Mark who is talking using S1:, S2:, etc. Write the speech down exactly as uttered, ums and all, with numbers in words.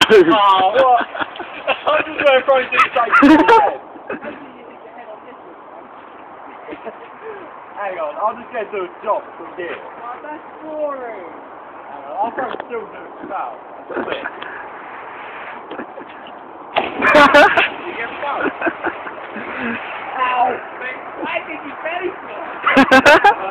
S1: Oh, what? I'm just going to throw this straight to your head. Hang on, I'm just going to do a job from here. Oh, that's boring. Hang on, I'll probably still do a spell. Quick. You get fouled. Ow! Why did you belly flop?